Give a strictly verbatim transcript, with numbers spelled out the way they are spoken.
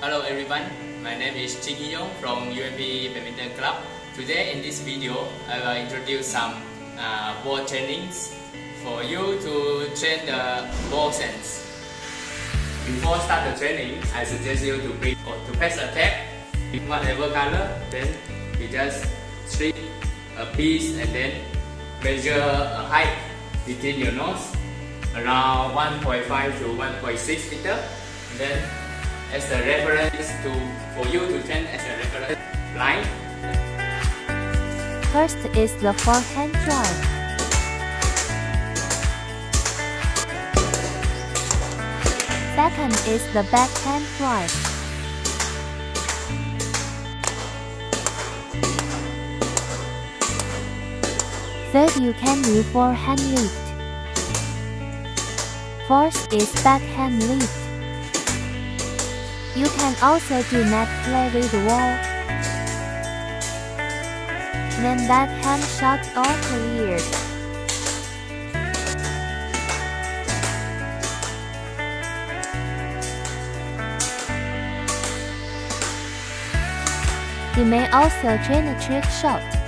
Hello everyone, my name is Trinh Hy Yong from U M P Badminton Club. Today in this video, I will introduce some uh, ball trainings for you to train the ball sense. Before start the training, I suggest you to bring or to press a tap, whatever color, then you just strip a piece and then measure a height between your nose around one point five to one point six meter. And then as a reference to for you to train as a reference line. First is the forehand drive. Second is the backhand drive. Third, you can do forehand lift. Fourth is backhand lift. You can also do net play with the wall. Then backhand shot all cleared. You may also train a trick shot.